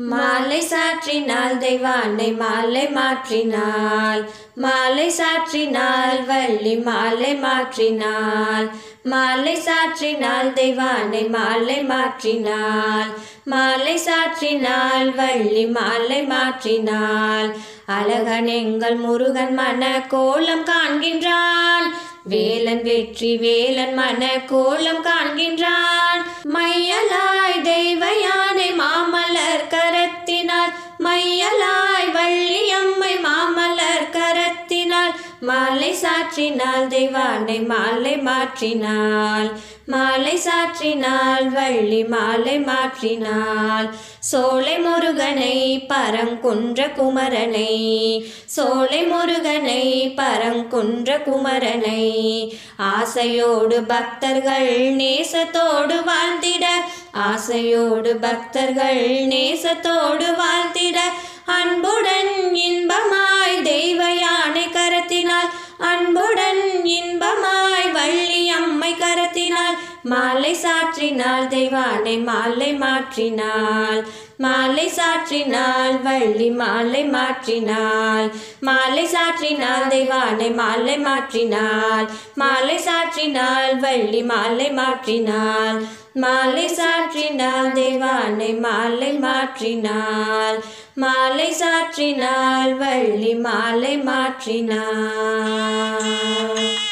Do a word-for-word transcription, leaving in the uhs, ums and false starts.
மாலை சாற்றினாள் தெய்வானை மாலை மாற்றினாள் மாலை சாற்றினாள் வள்ளி மாலை மாற்றினாள் மாலை சாற்றினாள் தெய்வானை மாலை மாற்றினாள் மாலை சாற்றினாள் வள்ளி மாலை மாற்றினாள் அழகன் எங்கள் முருகன் மன கோலம் காண்கின்றான் வேலன் வெற்றி வேலன் மன கோலம் காண்கின்றான் மையலாய் தெய்வ யானை மாமலர் கரத்தினாள் மையலாய் வள்ளி அம்மை மாமலர் கரத்தினாள் மாலை சாற்றினாள் தெய்வானை மாலை மாற்றினாள் மாலை சாற்றினாள் வள்ளி மாலை மாற்றினாள் சோலை முருகனை பரங்குன்ற குமரனை சோலை முருகனை பரங்குன்ற குமரனை ஆசையோடு பக்தர்கள் நேசத்தோடு வாழ்ந்திட ஆசையோடு பக்தர்கள் நேசத்தோடு வாழ்ந்திட அன்புடன் இன்பமாய் தெய்வ யானை கரத்தினாள் அன்புடன் இன்பமாய் வள்ளி அம்மை கரத்தினாள் மாலை சாற்றினாள் தெய்வானை மாலை மாற்றினாள் மாலை சாற்றினாள் வள்ளி மாலை மாற்றினாள் மாலை சாற்றினாள் தெய்வானை மாலை மாற்றினாள் மாலை சாற்றினாள் வள்ளி மாலை மாற்றினாள் மாலை சாற்றினாள் தெய்வானை மாலை மாற்றினாள் மாலை சாற்றினாள் வள்ளி மாலை மாற்றினாள்.